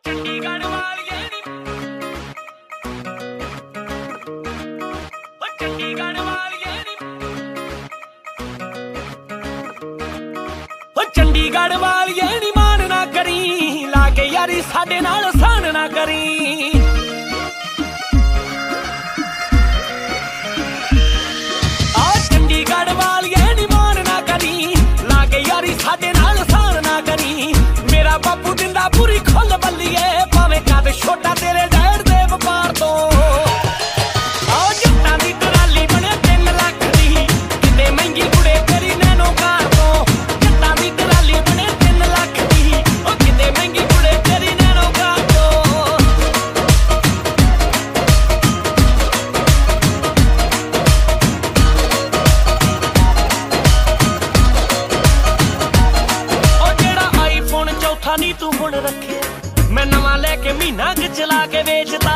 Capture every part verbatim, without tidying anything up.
ਚੰਡੀਗੜ੍ਹ ਵਾਲੀਏ ਨੀ ਓ ਚੰਡੀਗੜ੍ਹ ਵਾਲੀਏ ਨੀ ਓ ਚੰਡੀਗੜ੍ਹ ਵਾਲੀਏ ਨੀ ਮਾਣ ਨਾ ਕਰੀ ਲਾ ਕੇ ਯਾਰੀ ਸਾਡੇ ਨਾਲ ਸਾਨ ਨਾ ਕਰੀ ਆ ਚੰਡੀਗੜ੍ਹ ਵਾਲੀਏ ਨੀ ਮਾਣ ਨਾ ਕਰੀ ਲਾ ਕੇ ਯਾਰੀ ਸਾਡੇ ਨਾਲ ਸਾਨ ਨਾ ਕਰੀ ਮੇਰਾ ਬਾਪੂ ਦਿੰਦਾ ਪੂਰੀ ਖੁੱਲ ਬੱਲੀਏ ਭਾਵੇਂ ਕਦ ਛੋਟਾ ਤੇਰੇ ਡੈਡ ਦੇ ਵਪਾਰ ਤੋਂ ਆਹ ਜੱਟਾਂ ਦੀ ਟਰਾਲੀ ਬਣੇ ਤਿੰਨ ਲੱਖ ਦੀ ਕਿਤੇ ਮਹਿੰਗੀ ਕੁੜੇ ਤੇਰੀ ਨੈਨੋ ਕਾਰ ਤੋਂ ਜੱਟਾਂ ਦੀ ਟਰਾਲੀ ਬਣੇ ਤਿੰਨ ਲੱਖ ਦੀ ਉਹ ਕਿਤੇ ਮਹਿੰਗੀ ਕੁੜੇ ਤੇਰੀ ਨੈਨੋ ਕਾਰ ਤੋਂ ਉਹ ਜਿਹੜਾ ਆਈਫੋਨ ਚੌਥਾ ਨੀ ਤੂੰ ਹੁਣ ਰੱਖਿਆ ਮੈਂ ਨਵਾਂ ਲੈ ਕੇ ਮਹੀਨਾ ਕੁ ਚਲਾ ਕੇ ਵੇਚਦਾ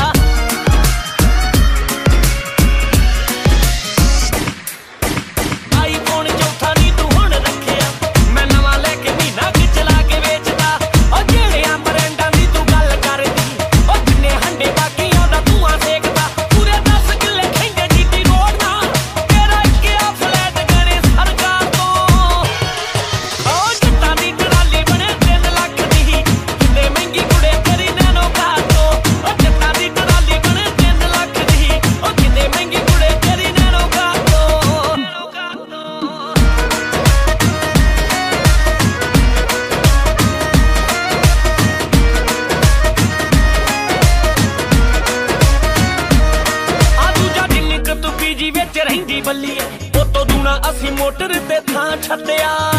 ਆਈਫੋਨ ਚੌਥਾ ਨੀ ਤੂੰ ਹੁਣ ਰੱਖਿਆ ਮੈਂ ਨਵਾਂ ਲੈ ਕੇ ਮਹੀਨਾ ਕੁ ਚਲਾ ਕੇ ਵੇਚਦਾ ਉਹ ਜਿਹੜਿਆਂ ਬ੍ਰਾਂਡਾਂ ਦੀ ਤੂੰ ਗੱਲ ਕਰਦੀ ਉਹ ਜਿੰਨੇ ਹੰਡੇ ਬਾਕੀਆਂ ਦਾ ਧੂਆਂ ਸੇਕਦਾ ਪੂਰੇ ਦਸ ਕਿੱਲੇ ਖੈਂਦੇ ਜੀਟੀ ਰੋਡ ਨਾ ਤੇਰਾ ਇੱਕਿਆ ਫਲੈਟ ਗਣੇ ਸਰਕਾਰ ਤੋਂ ਉਹ ਜੱਟਾਂ ਦੀ ਟਰਾਲੀ ਬਣੇ ਤਿੰਨ ਲੱਖ ਦੀ ਕਿਤੇ ਮਹਿੰਗੀ ਕੁੜੇ ਤੇਰੀ ਨੈਨੋ ਕਾਰ ਤੋਂ ਉਹ ਜੱਟਾਂ ਦੀ ਟਰਾਲੀ ਬਣੇ ਤਿੰਨ ਲੱਖ ਦੀ ਉਹ ਕਿਤੇ ਮਹਿੰਗੀ ਕੁੜੇ ਤੇਰੀ ਨੈਨੋ ਕਾਰ ਤੋਂ ਨੈਨੋ ਕਾਰ ਤੋਂ ਆ ਦੂਜਾ ਜਿੰਨੀ ਕੁ ਤੂੰ ਪੀਜੀ ਵਿੱਚ ਰਹਿੰਦੀ ਬੱਲੀਏ ਉਹ ਤੋਂ ਦੂਣਾ ਅਸੀਂ ਮੋਟਰ ਤੇ ਥਾਂ ਛੱਡਿਆ